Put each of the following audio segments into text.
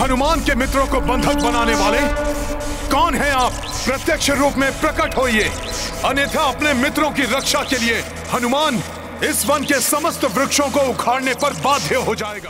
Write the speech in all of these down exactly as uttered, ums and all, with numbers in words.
हनुमान के मित्रों को बंधक बनाने वाले कौन हैं आप? प्रत्यक्ष रूप में प्रकट होइए, अन्यथा अपने मित्रों की रक्षा के लिए हनुमान इस वन के समस्त वृक्षों को उखाड़ने पर बाध्य हो जाएगा।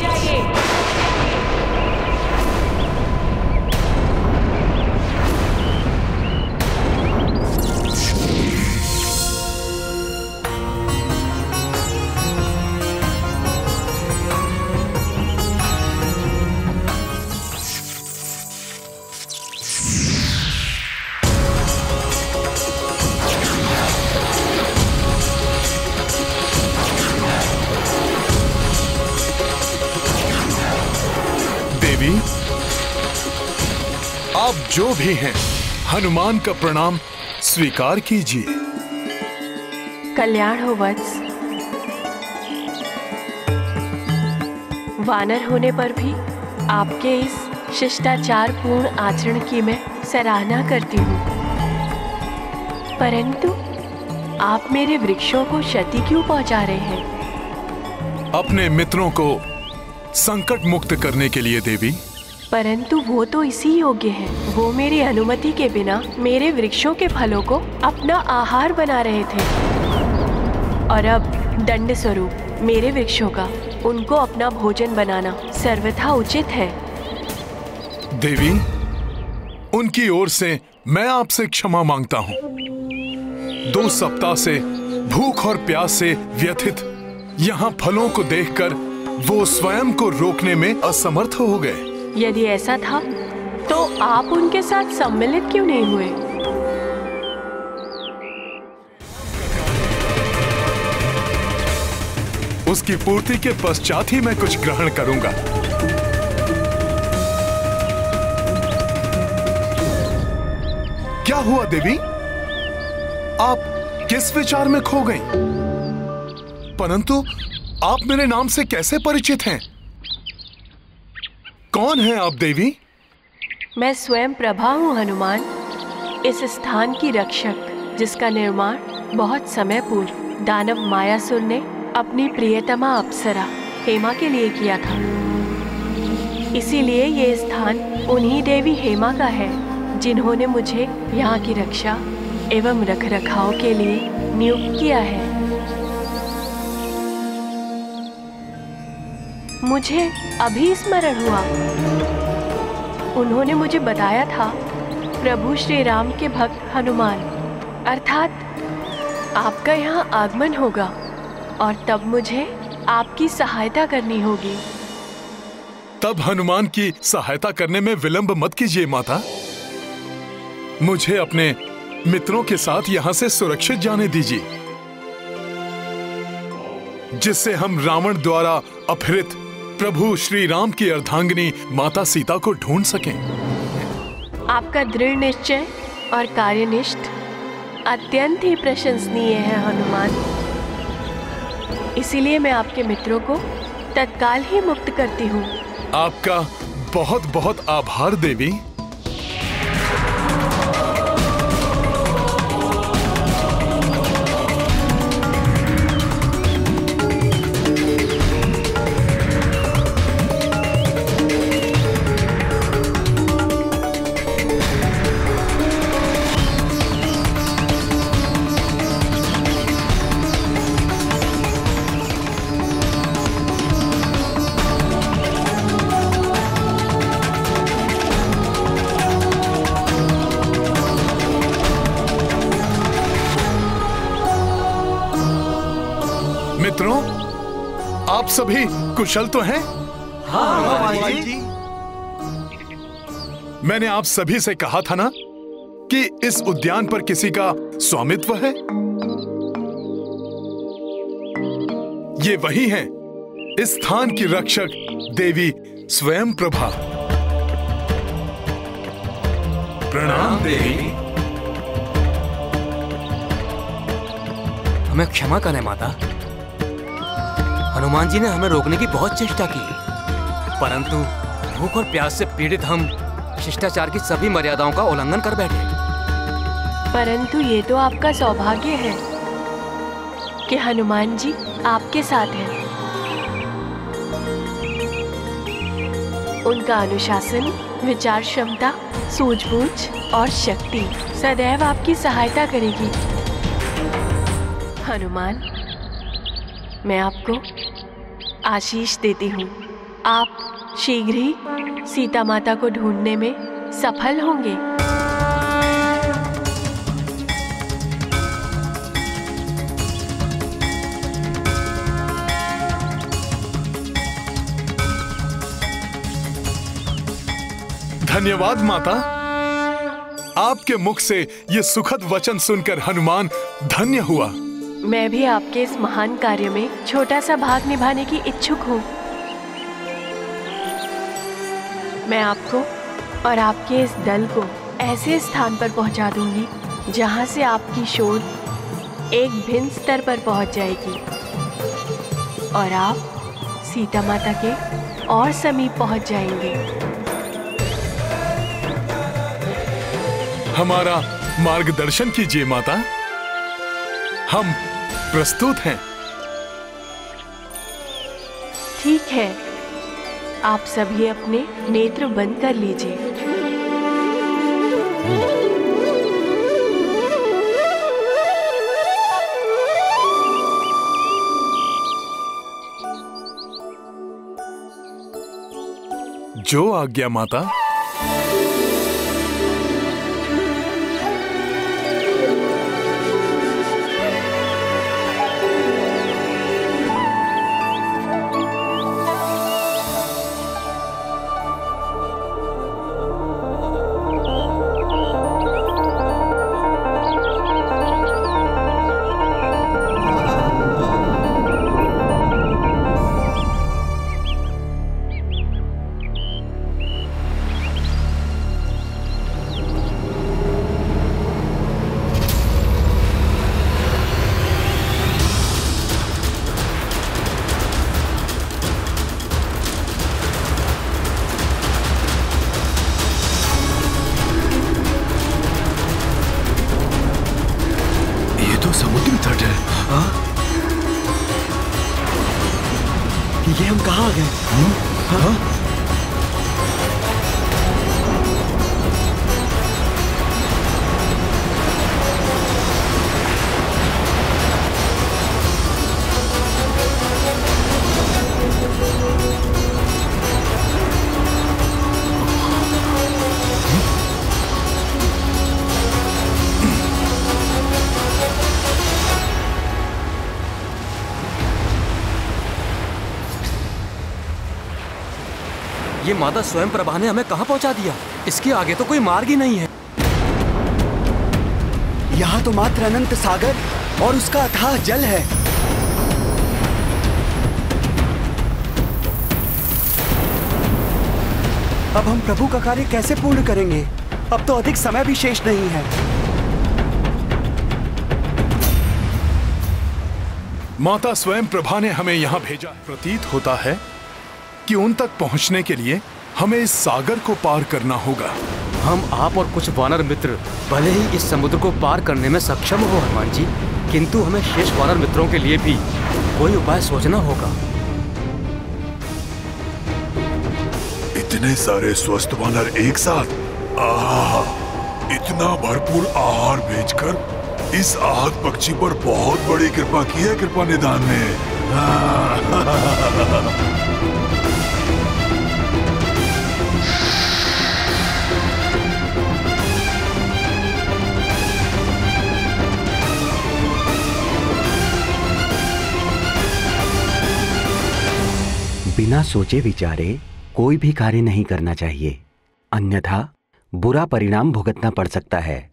आप जो भी हैं, हनुमान का प्रणाम स्वीकार कीजिए। कल्याण हो वत्स। वानर होने पर भी आपके इस शिष्टाचार पूर्ण आचरण की मैं सराहना करती हूँ, परंतु आप मेरे वृक्षों को क्षति क्यों पहुँचा रहे हैं? अपने मित्रों को संकट मुक्त करने के लिए देवी। परंतु वो तो इसी योग्य हैं। वो मेरी अनुमति के बिना मेरे वृक्षों के फलों को अपना आहार बना रहे थे, और अब दंड स्वरूप मेरे वृक्षों का उनको अपना भोजन बनाना सर्वथा उचित है। देवी, उनकी ओर से मैं आपसे क्षमा मांगता हूँ। दो सप्ताह से भूख और प्यास से व्यथित यहाँ फलों को देखकर वो स्वयं को रोकने में असमर्थ हो गए। यदि ऐसा था तो आप उनके साथ सम्मिलित क्यों नहीं हुए? उसकी पूर्ति के पश्चात ही मैं कुछ ग्रहण करूंगा। क्या हुआ देवी? आप किस विचार में खो गईं? परंतु आप मेरे नाम से कैसे परिचित हैं? कौन है आप देवी? मैं स्वयं प्रभा हूँ हनुमान, इस स्थान की रक्षक, जिसका निर्माण बहुत समय पूर्व दानव मायासुर ने अपनी प्रियतमा अप्सरा हेमा के लिए किया था। इसीलिए ये स्थान उन्हीं देवी हेमा का है, जिन्होंने मुझे यहाँ की रक्षा एवं रखरखाव के लिए नियुक्त किया है। मुझे अभी स्मरण हुआ, उन्होंने मुझे बताया था प्रभु श्री राम के भक्त हनुमान, अर्थात आपका यहाँ आगमन होगा, और तब मुझे आपकी सहायता करनी होगी। तब हनुमान की सहायता करने में विलंब मत कीजिए माता। मुझे अपने मित्रों के साथ यहाँ से सुरक्षित जाने दीजिए, जिससे हम रावण द्वारा अपहृत प्रभु श्री राम की अर्धांगिनी माता सीता को ढूंढ सकें। आपका दृढ़ निश्चय और कार्यनिष्ठ अत्यंत ही प्रशंसनीय है हनुमान। इसीलिए मैं आपके मित्रों को तत्काल ही मुक्त करती हूँ। आपका बहुत बहुत आभार देवी। मित्रों, आप सभी कुशल तो हैं? हाँ हनुमान जी। मैंने आप सभी से कहा था ना कि इस उद्यान पर किसी का स्वामित्व है। ये वही हैं, इस स्थान की रक्षक देवी स्वयं प्रभा। प्रणाम देवी। हमें क्षमा करें माता। हनुमान जी ने हमें रोकने की बहुत चेष्टा की, परंतु भूख और प्यास से पीड़ित हम शिष्टाचार की सभी मर्यादाओं का उल्लंघन कर बैठे। परंतु ये तो आपका सौभाग्य है कि हनुमान जी आपके साथ हैं। उनका अनुशासन, विचार क्षमता, सूझबूझ और शक्ति सदैव आपकी सहायता करेगी। हनुमान, मैं आपको आशीष देती हूँ। आप शीघ्र ही सीता माता को ढूंढने में सफल होंगे। धन्यवाद माता। आपके मुख से ये सुखद वचन सुनकर हनुमान धन्य हुआ। मैं भी आपके इस महान कार्य में छोटा सा भाग निभाने की इच्छुक हूँ। मैं आपको और आपके इस दल को ऐसे स्थान पर पहुँचा दूंगी जहाँ से आपकी शोध एक भिन्न स्तर पर पहुँच जाएगी और आप सीता माता के और समीप पहुँच जाएंगे। हमारा मार्गदर्शन कीजिए माता, हम प्रस्तुत हैं। ठीक है, आप सभी अपने नेत्र बंद कर लीजिए। जो आज्ञा माता। समुद्र तट है। हाँ? ये हम कहाँ आ गए? हाँ? हाँ? ये माता स्वयं प्रभा ने हमें कहाँ पहुँचा दिया? इसके आगे तो कोई मार्ग ही नहीं है। यहाँ तो मात्र अनंत सागर और उसका अथाह जल है। अब हम प्रभु का कार्य कैसे पूर्ण करेंगे? अब तो अधिक समय भी शेष नहीं है। माता स्वयं प्रभा ने हमें यहाँ भेजा। प्रतीत होता है कि उन तक पहुंचने के लिए हमें इस सागर को पार करना होगा। हम, आप और कुछ वानर मित्र भले ही इस समुद्र को पार करने में सक्षम हो हनुमान जी, किंतु हमें शेष वानर मित्रों के लिए भी कोई उपाय सोचना होगा। इतने सारे स्वस्थ वानर एक साथ, आहा, इतना भरपूर आहार भेजकर इस आहत पक्षी पर बहुत बड़ी कृपा की है कृपा निधान ने। बिना सोचे विचारे कोई भी कार्य नहीं करना चाहिए, अन्यथा बुरा परिणाम भुगतना पड़ सकता है।